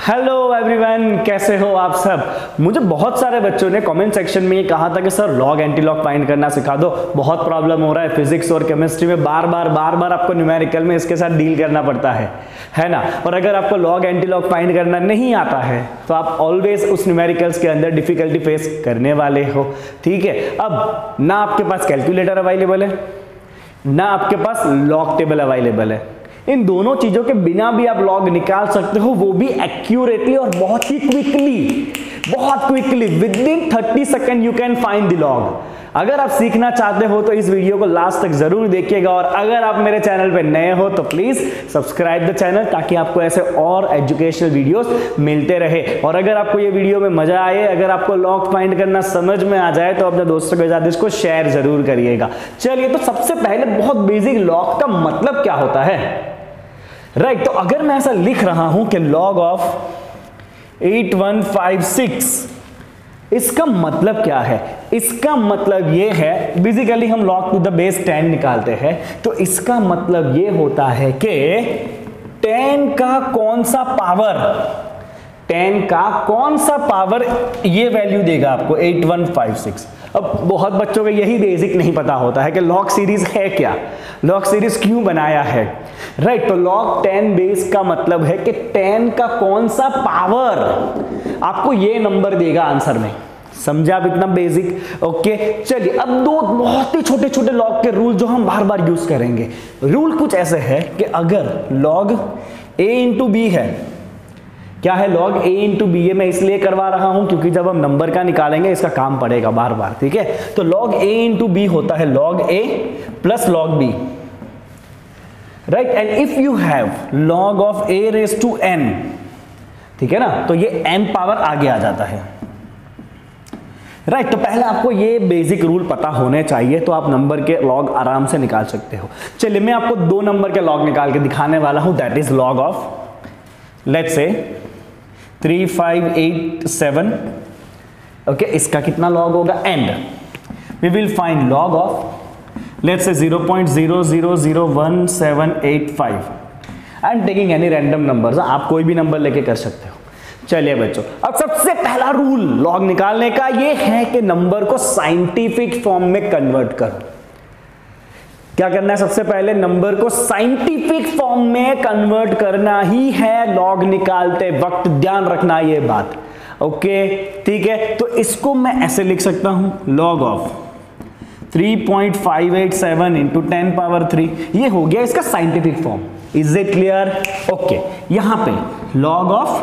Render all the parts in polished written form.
Hello everyone, कैसे हो आप सब। मुझे बहुत सारे बच्चों ने कमेंट सेक्शन में ये कहा था कि sir log anti log find करना सिखा दो, बहुत प्रॉब्लम हो रहा है फिजिक्स और केमिस्ट्री में, बार बार आपको न्यूमेरिकल में इसके साथ डील करना पड़ता है ना। और अगर आपको लॉग एंटी लॉग फाइंड करना नहीं आता है तो आप ऑलवेज उस न्यूमेरिकल्स के अंदर डिफिकल्टी फेस करने वाले हो, ठीक है। अब ना आपके पास कैलकुलेटर अवेलेबल है, ना आपके पास लॉग टेबल अवेलेबल है। इन दोनों चीजों के बिना भी आप लॉग निकाल सकते हो, वो भी एक्यूरेटली और बहुत ही quickly within 30 second you can find the log. अगर आप सीखना चाहते हो तो इस वीडियो को लास्ट तक जरूर देखिएगा, और अगर आप मेरे चैनल पे नए हो तो प्लीज सब्सक्राइब द चैनल, ताकि आपको ऐसे और एजुकेशनल वीडियोस मिलते रहे। और अगर आपको ये वीडियो में मजा आए, अगर आपको लॉग फाइंड करना समझ में आ जाए तो अपने दोस्तों के साथ इसको शेयर जरूर करिएगा। चलिए, तो सबसे पहले बहुत बेसिक लॉग का मतलब क्या होता है, राइट। तो अगर मैं ऐसा लिख रहा हूं कि लॉग ऑफ 8156, इसका मतलब क्या है। इसका मतलब ये है, बेसिकली हम लॉग टू द बेस 10 निकालते हैं, तो इसका मतलब ये होता है कि 10 का कौन सा पावर, 10 का कौन सा पावर ये वैल्यू देगा आपको 8156। अब बहुत बच्चों को यही बेसिक नहीं पता होता है कि लॉग सीरीज है क्या, लॉग सीरीज क्यों बनाया है, राइट। तो लॉग 10 बेस का मतलब है कि 10 का कौन सा पावर आपको ये नंबर देगा आंसर में। समझा आप इतना बेसिक, ओके। चलिए, अब दो बहुत ही छोटे छोटे लॉग के रूल जो हम बार बार यूज करेंगे। रूल कुछ ऐसे है कि अगर लॉग a इंटू बी है, क्या है लॉग a इंटू बी, मैं इसलिए करवा रहा हूं क्योंकि जब हम नंबर का निकालेंगे इसका काम पड़ेगा बार बार, ठीक है। तो लॉग a इंटू बी होता है log a plus log b, right. And if you have log of a raise to n, ठीक है ना, तो ये n पावर आगे आ जाता है, राइट। तो पहले आपको ये बेसिक रूल पता होने चाहिए, तो आप नंबर के लॉग आराम से निकाल सकते हो। चलिए, मैं आपको दो नंबर के लॉग निकाल के दिखाने वाला हूं, that is log of let's say 3587, ओके। इसका कितना लॉग होगा, and we will find log of let's say 0.000178 I am taking any random numbers, आप कोई भी नंबर लेके कर सकते हो। चलिए बच्चों, अब सबसे पहला रूल लॉग निकालने का ये है कि नंबर को साइंटिफिक फॉर्म में कन्वर्ट करो। क्या करना है, सबसे पहले नंबर को साइंटिफिक फॉर्म में कन्वर्ट करना ही है लॉग निकालते वक्त, ध्यान रखना ये बात, ओके, ठीक है। तो इसको मैं ऐसे लिख सकता हूं, लॉग ऑफ 3.587 इंटू 10 पावर 3, ये हो गया इसका scientific form. Is it clear, okay. यहां पे log of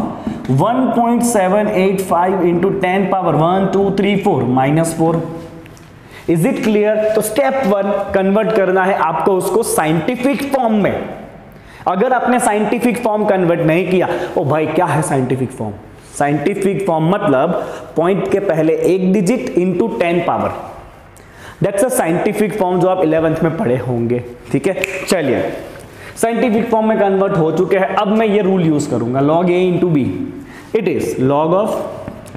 1.785 into 10 power 1 2 3 4 minus 4। Is it clear. तो स्टेप 1 कन्वर्ट करना है आपको उसको साइंटिफिक फॉर्म में। अगर आपने साइंटिफिक फॉर्म कन्वर्ट नहीं किया, ओ भाई क्या है साइंटिफिक फॉर्म, साइंटिफिक फॉर्म मतलब पॉइंट के पहले एक digit into 10 power, that's a scientific form जो आप 11th में पढ़े होंगे, ठीक है। चलिए, साइंटिफिक फॉर्म में कन्वर्ट हो चुके हैं। अब मैं ये रूल यूज करूंगा, log a into B, it is log of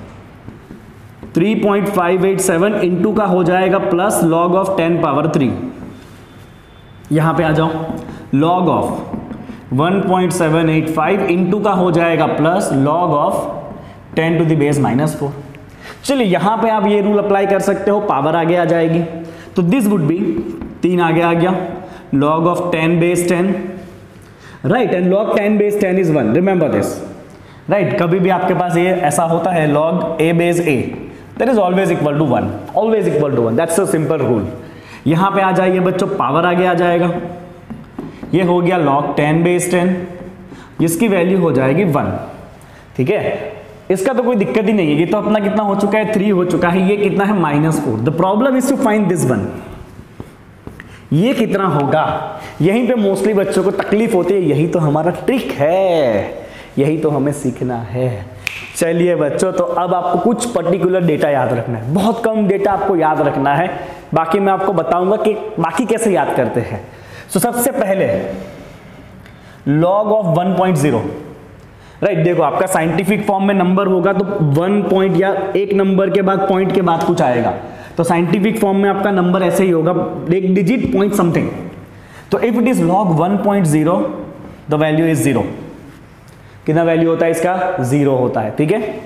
3.587 into का हो जाएगा प्लस लॉग ऑफ 10 पावर 3। यहां पे आ जाओ, लॉग ऑफ 1.785 इंटू का हो जाएगा plus log of 10 to the base minus 4। चलिए, यहां पे आप ये रूल अप्लाई कर सकते हो, पावर आगे आ जाएगी, तो दिस वुड बी 3 आगे आ गया, log of 10 base 10, right, and log 10 base 10 is 1, remember this, right। कभी भी आपके पास ये ऐसा होता है log a base a, that is always equal to 1, always equal to 1, that's a simple rule। यहां पे आ जाइए बच्चों, पावर आगे आ जाएगा, ये हो गया log 10 base 10, जिसकी वैल्यू हो जाएगी 1, ठीक है। इसका तो कोई दिक्कत ही नहीं है, ये तो अपना कितना हो चुका है, 3 हो चुका है, ये कितना है -4। The problem is to find this one, ये कितना होगा, यहीं पे मोस्टली बच्चों को तकलीफ होती है। यही तो हमारा ट्रिक है, यही तो हमें सीखना है। चलिए बच्चों, तो अब आपको कुछ पर्टिकुलर डेटा याद रखना है, बहुत कम डेटा आपको याद रखना है, बाकी मैं आपको बताऊंगा कि बाकी कैसे याद करते हैं। सो सबसे पहले लॉग ऑफ 1.0, राइट। देखो, आपका साइंटिफिक फॉर्म में नंबर होगा तो 1 पॉइंट या एक नंबर के बाद पॉइंट के बाद कुछ आएगा, तो साइंटिफिक फॉर्म में आपका नंबर ऐसे ही होगा, एक डिजिट पॉइंट समथिंग। तो if it is log 1.0 the value is 0, कितना वैल्यू होता है इसका, 0 होता है, ठीक है।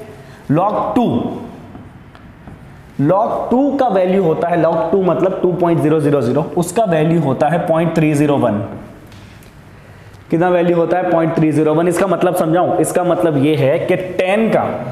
log 2 का वैल्यू होता है, log 2 मतलब 2.000, उसका वैल्यू होता है 0.301। कितना वैल्यू होता है, 0.301। इसका मतलब समझाऊं, इसका मतलब ये है कि 10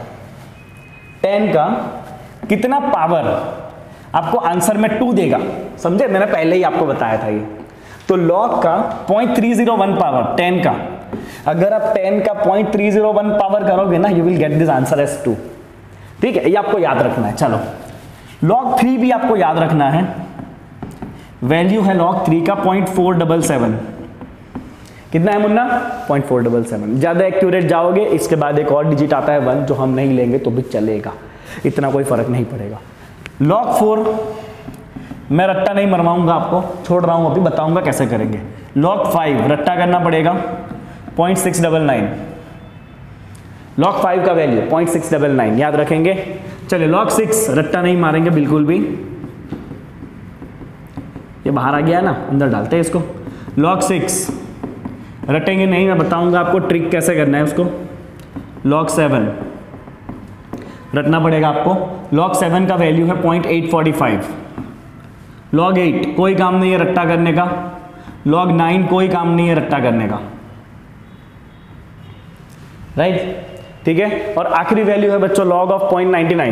का कितना पावर आपको आंसर में 2 देगा, समझे, मैंने पहले ही आपको बताया था ये। तो log का 0.301 पावर 10 का, अगर आप 10 का 0.301 पावर करोगे ना, you will get this answer as 2, ठीक है, ये आपको याद रखना है। चलो log 3 भी आपको याद रखना है, वैल्यू है log 3 का 0.477। कितना है मुन्ना, 0.477। ज्यादा एक्यूरेट जाओगे इसके बाद एक और डिजिट आता है 1, जो हम नहीं लेंगे तो भी चलेगा, इतना कोई फर्क नहीं पड़ेगा। log 4 मैं रट्टा नहीं मरवाऊंगा आपको, छोड़ रहा हूं, अभी बताऊंगा कैसे करेंगे। log 5 रट्टा करना पड़ेगा 0.699। log 5 का वैल्यू 0.699 याद रखेंगे। चलिए log 6 रट्टा नहीं मारेंगे बिल्कुल भी, ये बाहर आ गया ना, अंदर डालते हैं इसको। log 6 रटेंगे नहीं, मैं बताऊंगा आपको ट्रिक कैसे करना है उसको। log 7 रटना पड़ेगा आपको। log 7 का वैल्यू है 0.845। log 8 कोई काम नहीं है रट्टा करने का। log 9 कोई काम नहीं है रट्टा करने का, राइट, ठीक है। और आखिरी वैल्यू है बच्चों log of 0.99,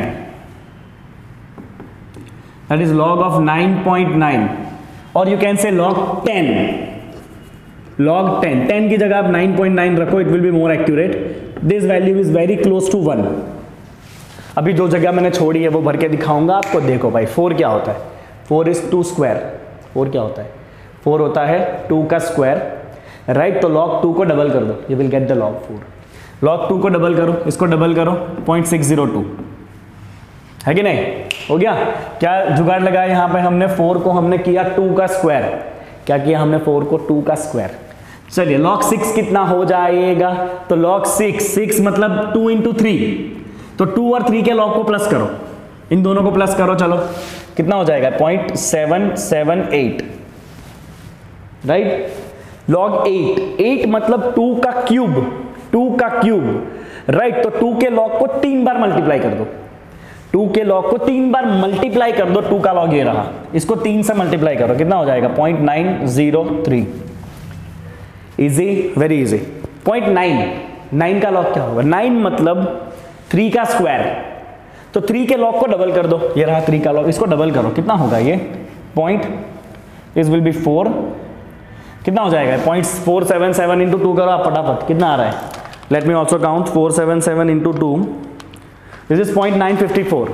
that is log of 9.9, और you can say log 10। log 10 की जगह आप 9.9 रखो, it will be more accurate. This value is very close to 1। अभी जो जगह मैंने छोड़ी है वो भर के दिखाऊंगा आपको। देखो भाई 4 क्या होता है, 4 इज 2 स्क्वायर। 4 क्या होता है, 4 होता है 2 का स्क्वायर, राइट। तो log 2 को डबल कर दो, you will get the log 4। log 2 को डबल करो, इसको डबल करो 0.602, है कि नहीं, हो गया। क्या जुगाड़ लगाया यहाँ पे हमने, 4 को हमने किया 2 का स्क्वायर। क्या किया हमने, 4 को 2 का स्क्वायर। चलिए log 6 कितना हो जाएगा, तो log 6 मतलब 2 इंटू 3, तो 2 और 3 के log को प्लस करो, इन दोनों को प्लस करो, चलो कितना हो जाएगा 0.778, राइट। log 8 मतलब 2 का क्यूब, 2 का क्यूब, राइट। तो 2 के log को 3 बार मल्टीप्लाई कर दो, 2 के log को 3 बार मल्टीप्लाई कर दो। 2 का log ये रहा, इसको 3 से मल्टीप्लाई करो, कितना हो जाएगा 0.903। Easy, very easy. 0.9 का log क्या होगा, 9 मतलब 3 का स्क्वायर, तो 3 के log को डबल कर दो, ये रहा 3 का log, इसको डबल करो, कितना होगा ये इस विल बी 4, कितना हो जाएगा 0.477 इंटू 2 करो आप फटाफट, कितना आ रहा है, let me also count, 477 into 2, this is 0.954।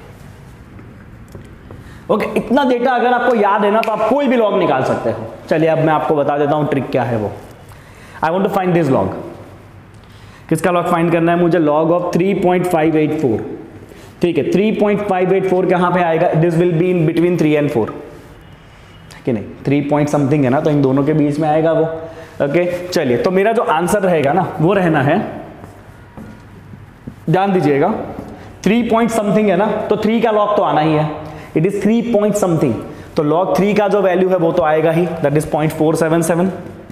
Okay, इतना डेटा अगर आपको याद है ना तो आप कोई भी log निकाल सकते हो। चलिए अब मैं आपको बता देता हूं ट्रिक क्या है वो। I want to find this log। किसका log फाइंड करना है मुझे, log ऑफ 3.584, ठीक है। 3.584 कहां पे आएगा, this will be in between 3 and 4, कि नहीं, 3 पॉइंट समथिंग है ना, तो इन दोनों के बीच में आएगा वो। ओके, चलिए तो मेरा जो आंसर रहेगा ना वो रहना है, ध्यान दीजिएगा, 3 पॉइंट समथिंग है ना, तो 3 का log तो आना ही है, इट इज 3 पॉइंट समथिंग, तो log 3 का जो वैल्यू है वो तो आएगा ही, दैट इज 0.477।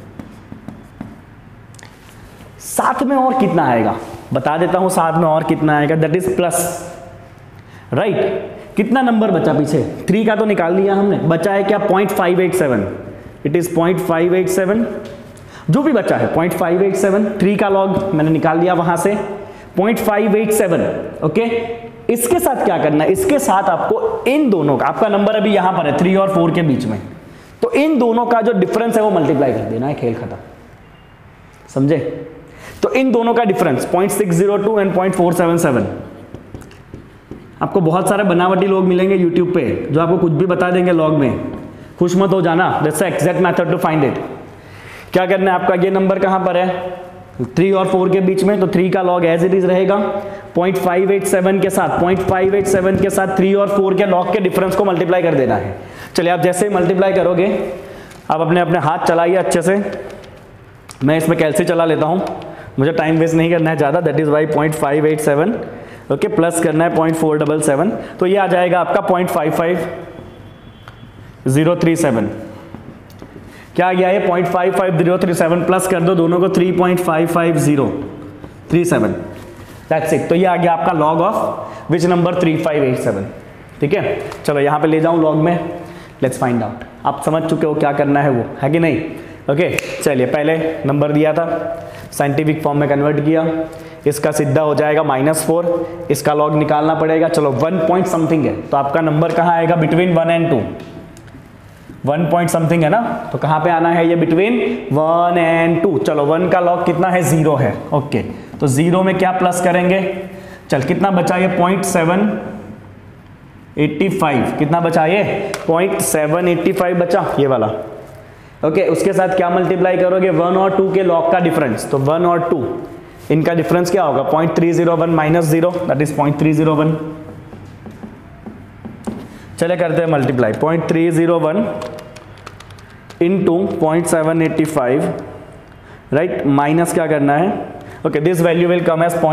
साथ में और कितना आएगा बता देता हूं, साथ में और कितना आएगा, दैट इज प्लस, राइट। कितना नंबर बचा पीछे, 3 का तो निकाल लिया हमने, बचा है क्या 0.587, इट इज 0.587, जो भी बचा है 0.587, 3 का log मैंने निकाल लिया वहां से 0.587। ओके, इसके साथ क्या करना है, इसके साथ आपको इन दोनों का, आपका नंबर अभी यहां पर है 3 और 4 के बीच में, तो इन दोनों का जो डिफरेंस है वो मल्टीप्लाई कर देना है, खेल खत्म, समझे। तो इन दोनों का डिफरेंस 0.602 एंड 0.477। आपको बहुत सारे बनावटी लोग मिलेंगे YouTube पे जो आपको कुछ भी बता देंगे log में, खुश मत हो जाना, that's the exact method to find it. क्या करना है आपका, ये नंबर कहां पर है 3 और 4 के बीच में, तो 3 का log एज इट इज रहेगा, 0.587 के साथ 0.587 के साथ 3 और 4 के log के डिफरेंस को मल्टीप्लाई कर देना है। चलिए आप जैसे ही मल्टीप्लाई करोगे, आप अपने अपने हाथ चलाइए अच्छे से, मैं इसमें कैलसी चला लेता हूं, मुझे टाइम वेस्ट नहीं करना है ज़्यादा, that is Y 0.587, okay, plus करना है 0.477, तो ये आ जाएगा आपका 0.55037। क्या आ गया ये 0.55037, प्लस कर दो दोनों को 3.550, 37, दैट्स इट। तो ये आ गया आपका लॉग ऑफ विच नंबर 3587, ठीक है। चलो यहाँ पे ले जाऊँ लॉग में, लेट्स फाइंड आउट। आप समझ चुके हो क्या करना है वो, है कि नहीं? ओके चलिए, पहले नंबर दिया था, साइंटिफिक फॉर्म में कन्वर्ट किया, इसका सीधा हो जाएगा -4, इसका लॉग निकालना पड़ेगा। चलो 1 पॉइंट समथिंग है, तो आपका नंबर कहाँ आएगा? बिटवीन 1 and 2, 1 पॉइंट समथिंग है ना, तो कहाँ पे आना है ये? Between 1 and 2। चलो 1 का लॉग कितना है? 0 है। ओके, तो 0 में क्या प्लस करेंगे? चल कितना बचा ये? 0.785, कितना बचा ये? 0.785 बचा ये वाला। ओके, उसके साथ क्या मल्टीप्लाई करोगे? 1 और 2 के लॉग का डिफरेंस, तो 1 और 2 इनका डिफरेंस क्या होगा? 0.301 माइनस 0, दैट इज 0.301। चले करते हैं मल्टीप्लाई, 0.301 इंटू 0.785, राइट, माइनस क्या करना है? Okay, this value will come as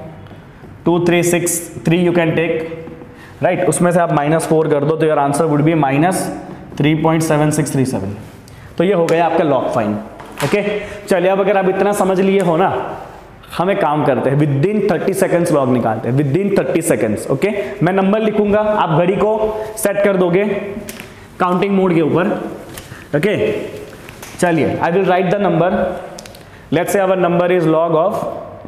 0.2363, you can take, right, उसमें से आप -4 कर दो तो योर आंसर वुड बी -3.7637। तो ये हो गया आपका लॉग फाइन। ओके चलिए, अब अगर आप इतना समझ लिए हो ना, हम एक काम करते हैं, विद इन 30 सेकंड्स लॉग निकालते हैं, विद इन 30 सेकंड्स। ओके, मैं नंबर लिखूंगा, आप घड़ी को सेट कर दोगे काउंटिंग मोड के ऊपर। ओके चलिए, I will write the number, let's say our number is log of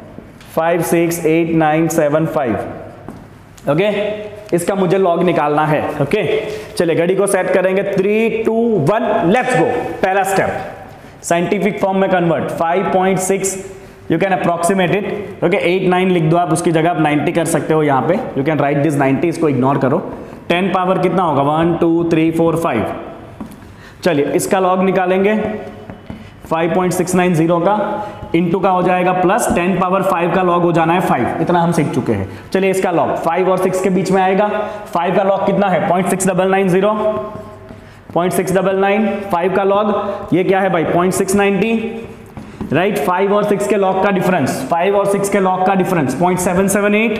568,975। Okay, इसका मुझे लॉग निकालना है। ओके चलिए, घड़ी को सेट करेंगे, 3 2 1 लेट्स गो। पहला स्टेप, साइंटिफिक फॉर्म में convert, 5.6, you can approximate it. Okay, 8 9 लिख दो आप, उसकी जगह आप 90 कर सकते हो यहाँ पे, यू कैन राइट दिस 90, इसको इग्नोर करो। 10 पावर कितना होगा? 1 2 3 4 5। चलिए, इसका लॉग निकालेंगे, 5.690 का इंटू का हो जाएगा प्लस 10 पावर 5 का लॉग हो जाना है 5, इतना हम सीख चुके हैं। चलिए, इसका लॉग 5 और 6 के बीच में आएगा, 5 का लॉग कितना है? 0.6990, 0.699, 5 का लॉग ये क्या है भाई? 0.690, राइट। 5 और 6 के लॉग का डिफरेंस, 5 और 6 के लॉग का डिफरेंस 0.778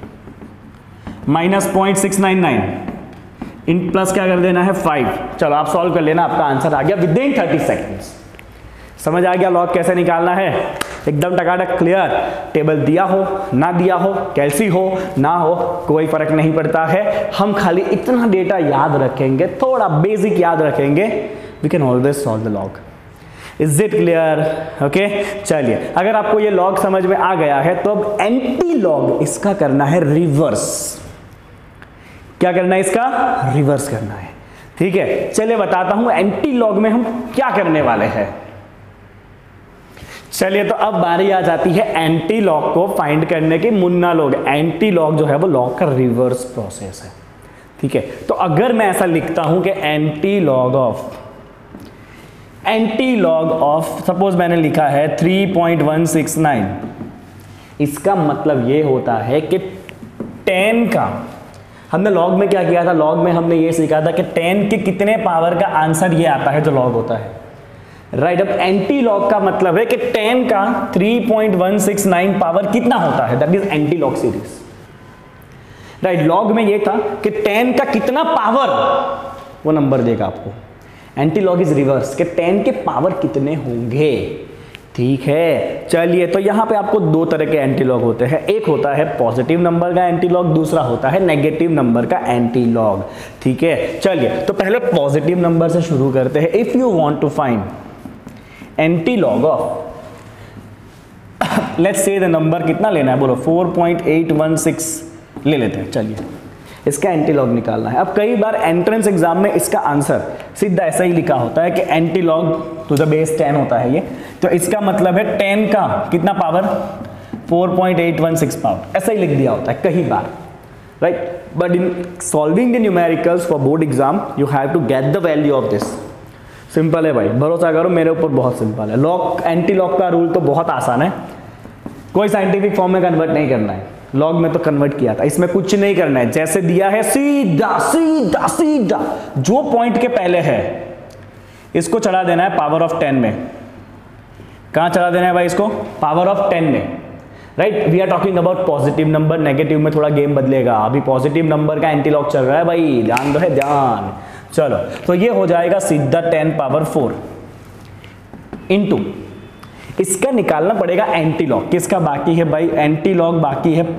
माइनस 0.699, इन प्लस क्या कर देना है? 5। चलो आप सॉल्व कर लेना, आपका आंसर आ गया विद इन 30 सेकेंड्स। समझ आ गया लॉग कैसे निकालना है? एकदम टकाटक क्लियर। टेबल दिया हो ना दिया हो, कैसी हो ना हो, कोई फर्क नहीं पड़ता है, हम खाली इतना डेटा याद रखेंगे, थोड़ा बेसिक याद रखेंगे, we can always solve the log. Is it clear? Okay चलिए, अगर आपको ये लॉग समझ में आ गया है तो अब एंटी लॉग इसका करना है रिवर्स। क्या करना है? इसका रिवर्स करना है। ठीक है, चलिए बताता हूं एंटी लॉग में हम क्या करने वाले हैं। चलिए, तो अब बारी आ जाती है एंटी लॉग को फाइंड करने की। मुन्ना लोग, एंटी लॉग जो है वो लॉग का रिवर्स प्रोसेस है। ठीक है, तो अगर मैं ऐसा लिखता हूं कि एंटी लॉग ऑफ सपोज मैंने लिखा है 3.169, इसका मतलब ये होता है कि 10 का, हमने लॉग में क्या किया था? लॉग में हमने ये सीखा था कि 10 के कितने पावर का आंसर ये आता है जो लॉग होता है, राइट। अब एंटी लॉग का मतलब है कि 10 का 3.169 पावर कितना होता है, that is anti log series, right. Log में ये था कि 10 का कितना पावर, वो नंबर देगा आपको। एंटी लॉग इज रिवर्स, कि 10 के पावर कितने होंगे। ठीक है, चलिए, तो यहां पे आपको दो तरह के एंटी लॉग होते हैं, एक होता है पॉजिटिव नंबर का एंटी लॉग, दूसरा होता है नेगेटिव नंबर का एंटी लॉग। ठीक है, चलिए, तो पहले पॉजिटिव नंबर से शुरू करते हैं। If you want to find anti log of, let's say the number कितना लेना है, बोलो 4.816 ले लेते हैं। चलिए, इसका एंटी लॉग निकालना है। अब कई बार एंट्रेंस एग्जाम में इसका आंसर सीधा ऐसा ही लिखा होता है कि anti log to the base 10 होता है ये, तो इसका मतलब है 10 का कितना पावर, 4.816 पावर, ऐसा ही लिख दिया होता है कई बार, right. But in solving the numericals for board exam you have to get the value of this. Simple है भाई, भरोसा करो मेरे ऊपर, बहुत सिंपल है। लॉग एंटी लॉग का रूल तो बहुत आसान है, कोई साइंटिफिक फॉर्म में कन्वर्ट नहीं करना है। लॉग में तो कन्वर्ट किया था, इसमें कुछ नहीं करना है, जैसे दिया है सीधा सीधा सीधा जो पॉइंट के पहले है इसको चढ़ा देना है पावर ऑफ 10 में। कहां चढ़ा देना है भाई इसको? पावर ऑफ 10 में, right. We are talking about positive number, negative में थोड़ा गेम बदलेगा। अभी पॉजिटिव नंबर का एंटी लॉग चल रहा है भाई, ध्यान दो है ध्यान। चलो, तो ये हो जाएगा सीधा 10 पावर 4 इंटू, इसका निकालना पड़ेगा एंटी लॉग। किसका बाकी है भाई? एंटी लॉग बाकी है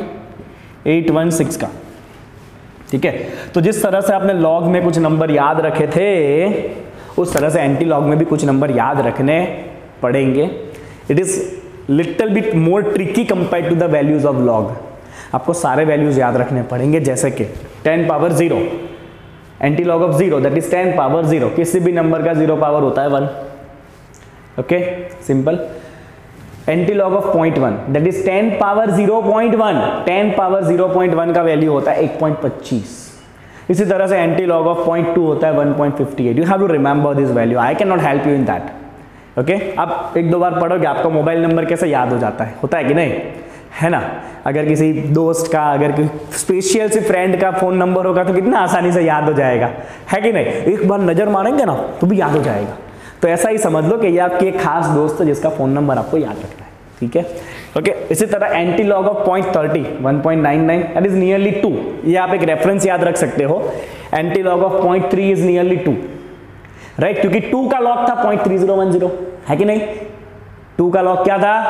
0.816 का। ठीक है, तो जिस तरह से आपने लॉग में कुछ नंबर याद रखे थे उस तरह से एंटी लॉग में भी कुछ नंबर याद रखने पड़ेंगे। It is little bit more tricky compare to the values of log. आपको सारे वैल्यूज याद रखने पड़ेंगे, जैसे कि 10 power 0, anti log of 0 that is 10 power 0। किसी भी नंबर का 0 पावर होता है 1। Okay, simple. Anti log of 0.1 that is 10 power 0.1। 10 power 0.1 का वैल्यू होता है 1.25। इसी तरह से एंटी लॉग ऑफ 0.2 होता है 1.58। You have to remember this value, I can not help you in that. Okay, आप एक दो बार पढ़ोगे आपका मोबाइल नंबर कैसे याद हो जाता है, होता है कि नहीं, है ना। अगर किसी दोस्त का, अगर किसी स्पेशल से फ्रेंड का फोन नंबर होगा तो कितना आसानी से याद हो जाएगा, है कि नहीं। एक बार नजर मारेंगे ना तो भी याद हो जाएगा। तो ऐसा ही समझ लो कि ये आपकी एक खास दोस्त है जिसका फोन नंबर आपको याद रखना है। ठीक है, ओके। इसी तरह anti log of 0.30 1.99 that is nearly 2। ये आप एक रेफरेंस याद रख सकते हो। Anti log of 0.3 is nearly 2, right, क्योंकि 2 का लॉग था 0.3010, है कि नहीं। 2 का लॉग क्या था?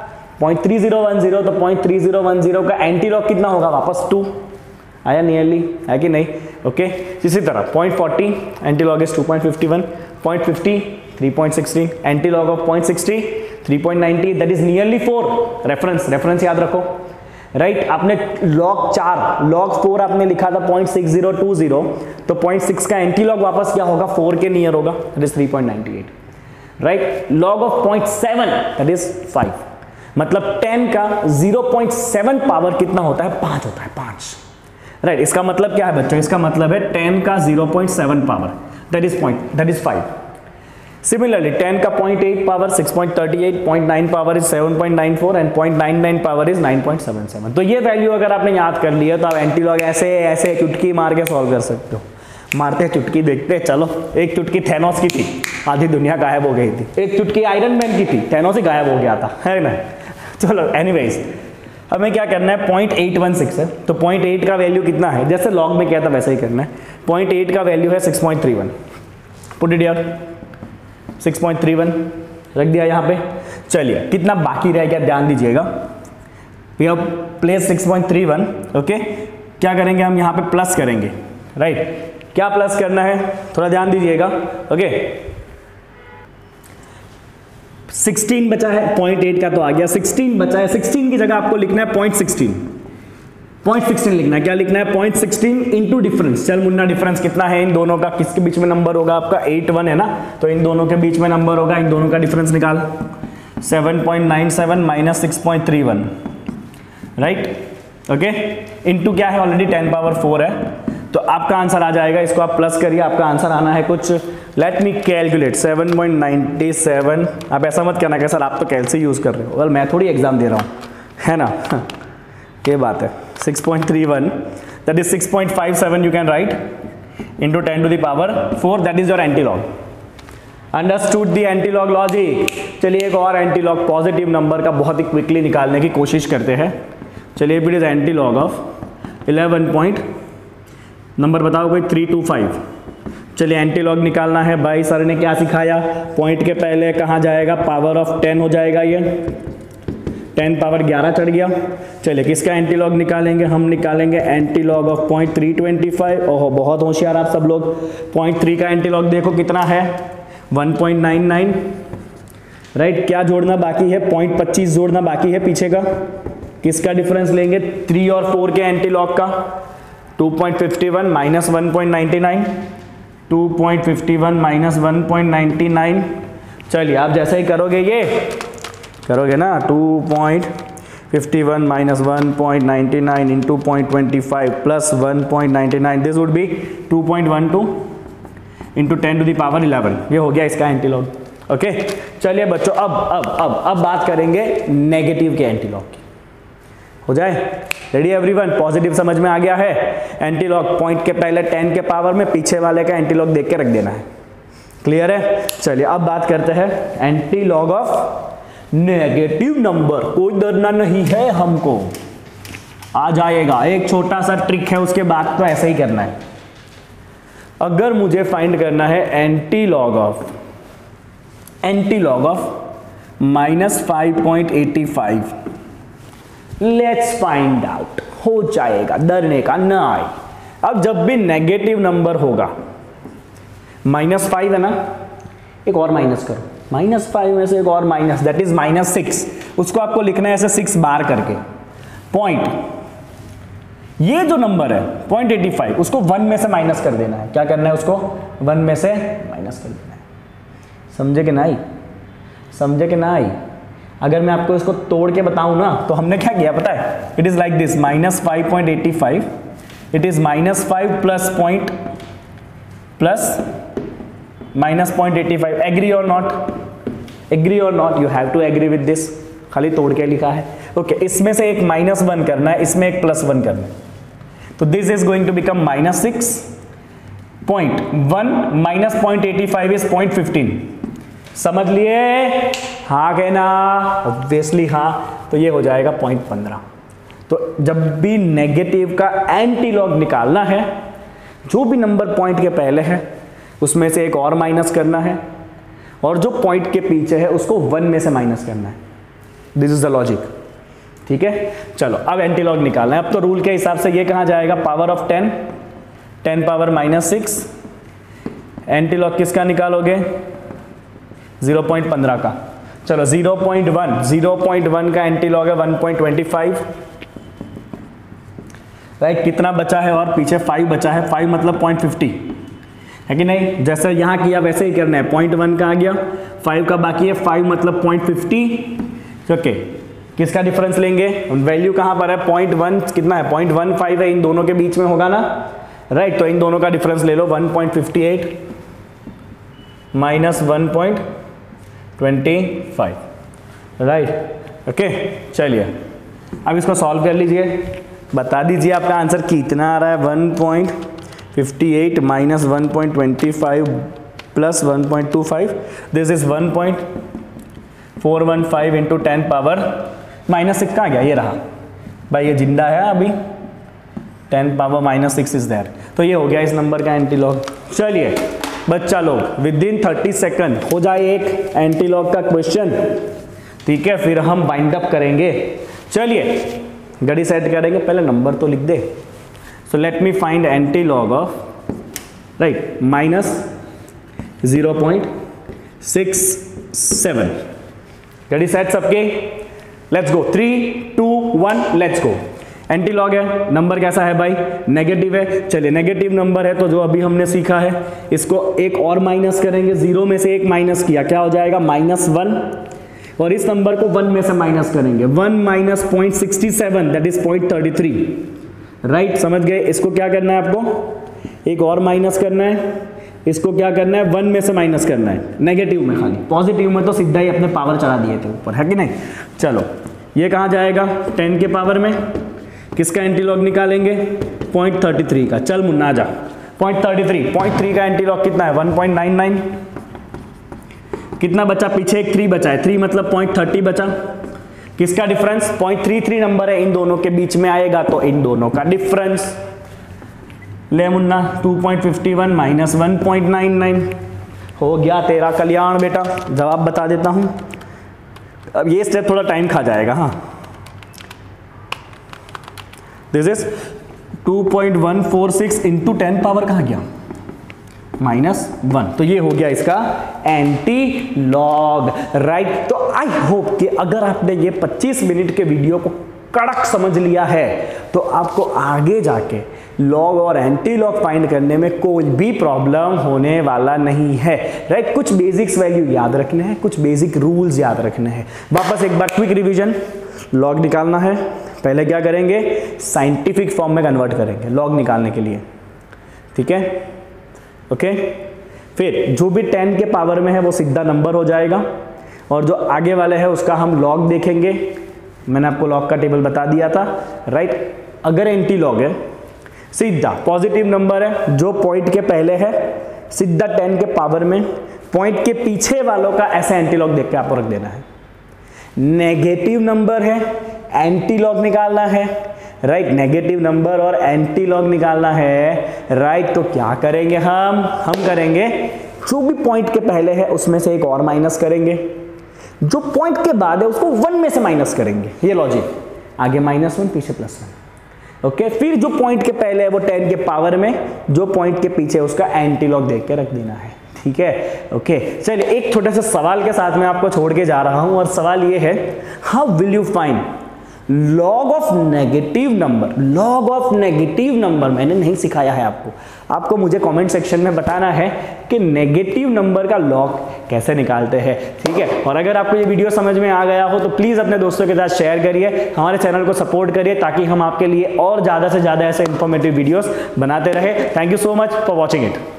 0.3010, तो 0.3010 का एंटी लॉग कितना होगा? वापस 2 आया, नियरली, है कि नहीं। ओके, इसी तरह 0.40 anti log is 2.51, 0.50 3.16, anti log of 0.60 3.90 that is nearly 4। Reference याद रखो, राइट। आपने लॉग 4 लॉग 4 आपने लिखा था 0.6020, तो 0.6 का एंटी लॉग वापस क्या होगा? 4 के नियर होगा, that is 3.98, right. Log of 0.7 that is 5। मतलब 10 का 0.7 पावर कितना होता है? 5 होता है, 5, राइट। इसका मतलब क्या है बच्चों? इसका मतलब है 10 का 0.7 पावर दैट इज 5। सिमिलरली 10 का 0.8 power 6.38, 0.9 power is 7.94 and 0.99 power is 9.77। तो ये वैल्यू अगर आपने याद कर लिया तो आप एंटी लॉग ऐसे चुटकी मार के सॉल्व कर सकते हो। मारते हैं चुटकी, देखते हैं। चलो, एक चुटकी थैनोस की थी, आधी दुनिया गायब हो गई थी। एक चुटकी आयरन मैन की थी, थैनोस ही गायब हो गया था, है ना। चलो, एनीवेज हमें क्या करना है? 0.816 है, तो 0.8 का वैल्यू कितना है? जैसे लॉग में किया था वैसे ही करना है। 0.8 का वैल्यू है 6.31। पुट इट हियर, 6.31 रख दिया यहाँ पे। चलिए, कितना बाकी रह गया ध्यान दीजिएगा। We have place 6.31। ओके, क्या करेंगे हम? यहाँ पे प्लस करेंगे, राइट। क्या प्लस करना है? थोड़ा ध्यान दीजिएगा। ओके, 16 बचा है, 0.8 का तो आ गया, 16 बचा है। 16 की जगह आपको लिखना है 0.16 लिखना है। क्या लिखना है? 0.16 इंटू डिफरेंस। चल मुन्ना, डिफरेंस कितना है इन दोनों का? किसके बीच में नंबर होगा आपका? 8 1 है ना, तो इन दोनों के बीच में नंबर होगा। इन दोनों का डिफरेंस निकाल, 7.97 माइनस 6.31, राइट। ओके, इंटू क्या है? ऑलरेडी 10 पावर 4 है, तो आपका आंसर आ जाएगा। इसको आप प्लस करिए, आपका आंसर आना है कुछ, लेट मी कैलकुलेट, 7.97। आप ऐसा मत करना कि सर आप तो कैलसी यूज कर रहे हो, वेल मैं थोड़ी एग्जाम दे रहा हूँ, है ना। ये बात है। 6.31 that is 6.57 you can write into 10 to the power 4, that is your anti log. Understood the anti log logic. चलिए, एक और एंटी लॉग पॉजिटिव नंबर का बहुत ही क्विकली निकालने की कोशिश करते हैं। चलिए, it is anti log of 11 point, number बताओ कोई, 325। चलिए, एंटी लॉग निकालना है। भाई सर ने क्या सिखाया? पॉइंट के पहले कहाँ जाएगा? पावर ऑफ 10 हो जाएगा। ये 10 पावर 11 चढ़ गया। चलिए, किसका एंटी लॉग निकालेंगे? हम निकालेंगे एंटी लॉग ऑफ 0.325। ओहो, बहुत होशियार आप सब लोग। 0.3 का एंटी लॉग देखो कितना है? 1.99, राइट। क्या जोड़ना बाकी है? 0.25 जोड़ना बाकी है पीछे का। किसका डिफरेंस लेंगे? 3 और 4 के एंटी लॉग का। 2.51 माइनस 1.99, 2.51 माइनस 1.99। चलिए, आप जैसे ही करोगे, ये करोगे ना, 2.51 minus 1.99 into 0.25 plus 1.99, this would be 2.12 into 10 to the power 11। ये हो गया इसका एंटी लॉग। ओके, चलिए बच्चों, अब बात करेंगे नेगेटिव के एंटी लॉग की। हो जाए? Ready everyone? पॉजिटिव समझ में आ गया है? एंटी लॉग पॉइंट के पहले 10 के पावर में, पीछे वाले का एंटी लॉग देख के रख देना है। क्लियर है? चलिए, अब बात करते हैं anti log of negative number. कोई डरना नहीं है हमको, आ जाएगा। एक छोटा सा ट्रिक है, उसके बाद तो ऐसे ही करना है। अगर मुझे फाइंड करना है anti log of -5.85। Let's find out. हो जाएगा, डरने का नहीं। अब जब भी नेगेटिव नंबर होगा, -5 है ना, एक और माइनस करो, -5 में से एक और माइनस, दैट इज -6। उसको आपको लिखना है ऐसे 6 बार करके। पॉइंट, ये जो नंबर है 0.85, उसको 1 में से माइनस कर देना है। क्या करना है? उसको 1 में से माइनस कर देना है। समझे कि नहीं? समझे कि नहीं? अगर मैं आपको इसको तोड़ के बताऊं ना, तो हमने क्या किया पता है? It is like this, -5.85, it is -5 plus point plus -0.85। Agree or not? Agree or not? You have to agree with this. खाली तोड़ के लिखा है। ओके, इसमें से एक -1 करना है, इसमें एक +1 करना है। तो this is going to become -6.1 -0.85 is 0.15। समझ लिए? हाँ कहना? ऑब्वियसली हाँ। तो ये हो जाएगा 0.15। तो जब भी नेगेटिव का एंटी लॉग निकालना है, जो भी नंबर पॉइंट के पहले है उसमें से एक और माइनस करना है, और जो पॉइंट के पीछे है उसको 1 में से माइनस करना है। This is the logic. ठीक है, चलो अब एंटी लॉग निकालना है। अब तो रूल के हिसाब से ये कहाँ जाएगा? Power of 10, 10 power -6। Anti log किसका निकालोगे? 0.15 का। चलो 0.1 का एंटी लॉग है 1.25। राइट, कितना बचा है? और पीछे 5 बचा है। 5 मतलब 0.50 है कि नहीं? जैसे यहां किया वैसे ही करना है। 0.1 का आ गया, 5 का बाकी है, 5 मतलब 0.50। ओके, किसका डिफरेंस लेंगे? वैल्यू कहां पर है? 0.1 कितना है? 0.15 है, इन दोनों के बीच में होगा ना। राइट, तो इन दोनों का डिफरेंस ले लो। 1.58 माइनस 1.25। राइट, ओके, चलिए अब इसको सॉल्व कर लीजिए। बता दीजिए आपका आंसर कितना आ रहा है? 1.58 minus 1.25 plus 1.25। This is 1.415 into 10 power -6 कहाँ गया? ये रहा भाई, ये जिंदा है अभी। 10 पावर -6 इज देयर। तो ये हो गया इस नंबर का एंटी लॉग। चलिए बच्चा लोग, विद इन 30 सेकंड हो जाए एक एंटी लॉग का क्वेश्चन। ठीक है, फिर हम बाइंड अप करेंगे। चलिए घड़ी सेट करेंगे, पहले नंबर तो लिख दे। So let me find anti log of, right, -0.67। घड़ी सेट सबके? Let's go. 3 2 1 let's go. Anti log है, नंबर कैसा है भाई? नेगेटिव है। चलिए नेगेटिव नंबर है तो जो अभी हमने सीखा है, इसको एक और माइनस करेंगे। 0 में से एक माइनस किया, क्या हो जाएगा? -1। और इस नंबर को 1 में से माइनस करेंगे। 1 माइनस 0.67 दैट इज 0.33। राइट, समझ गए? इसको क्या करना है आपको? एक और माइनस करना है। इसको क्या करना है? 1 में से माइनस करना है, नेगेटिव में। खाली पॉजिटिव में तो सीधा ही अपने पावर चढ़ा दिए थे ऊपर, है कि नहीं? चलो ये कहाँ जाएगा? 10 के पावर में। किसका एंटी लॉग निकालेंगे? 0.33 का। चल मुन्ना जा। 0.33 का एंटी लॉग कितना है? 1.99। कितना बचा? पीछे एक 3 बचा है। 3 मतलब 0.30 बचा। किसका डिफरेंस? 0.33 नंबर है, इन दोनों के बीच में आएगा, तो इन दोनों का डिफरेंस ले मुन्ना। 2.51 माइनस 1.99 हो गया तेरा कल्याण बेटा। जवाब बता देता हूं। अब ये स्टेप थोड़ा टाइम खा जाएगा। हाँ, दिस इज 2.146 इंटू 10 पावर कहाँ गया? -1। तो ये हो गया इसका एंटी लॉग। राइट, तो आई होप कि अगर आपने ये 25 मिनट के वीडियो को कड़क समझ लिया है तो आपको आगे जाके लॉग और एंटी लॉग फाइंड करने में कोई भी प्रॉब्लम होने वाला नहीं है। राइट, कुछ बेसिक्स वैल्यू याद रखने हैं, कुछ बेसिक रूल्स याद रखने हैं। वापस एक बार क्विक रिवीजन। लॉग निकालना है, पहले क्या करेंगे? साइंटिफिक फॉर्म में कन्वर्ट करेंगे लॉग निकालने के लिए। ठीक है, ओके। फिर जो भी 10 के पावर में है वो सीधा नंबर हो जाएगा, और जो आगे वाले है उसका हम लॉग देखेंगे। मैंने आपको लॉग का टेबल बता दिया था। राइट, अगर एंटी लॉग है, सीधा पॉजिटिव नंबर है, जो पॉइंट के पहले है सीधा 10 के पावर में, पॉइंट के पीछे वालों का ऐसे एंटी लॉग देख के आपको रख देना है। नेगेटिव नंबर है, एंटी लॉग निकालना है। राइट, नेगेटिव नंबर और एंटी लॉग निकालना है। राइट, तो क्या करेंगे हम करेंगे जो भी पॉइंट के पहले है उसमें से एक और माइनस करेंगे। जो पॉइंट के बाद है उसको 1 में से माइनस करेंगे, ये लॉजिक, आगे -1 पीछे +1। ओके, फिर जो पॉइंट के पहले है वो 10 के पावर में, जो पॉइंट के पीछे उसका एंटी लॉग देख के रख देना है, ठीक है। ओके, चलिए एक छोटे से सवाल के साथ मैं आपको छोड़ के जा रहा हूं, और सवाल ये है, how will you find log of negative number. Log of negative number मैंने नहीं सिखाया है आपको मुझे कमेंट सेक्शन में बताना है कि नेगेटिव नंबर का लॉग कैसे निकालते हैं, ठीक है। और अगर आपको ये वीडियो समझ में आ गया हो तो प्लीज अपने दोस्तों के साथ शेयर करिए, हमारे चैनल को सपोर्ट करिए, ताकि हम आपके लिए और ज्यादा से ज्यादा ऐसे इंफॉर्मेटिव वीडियोस बनाते रहे। Thank you so much for watching it.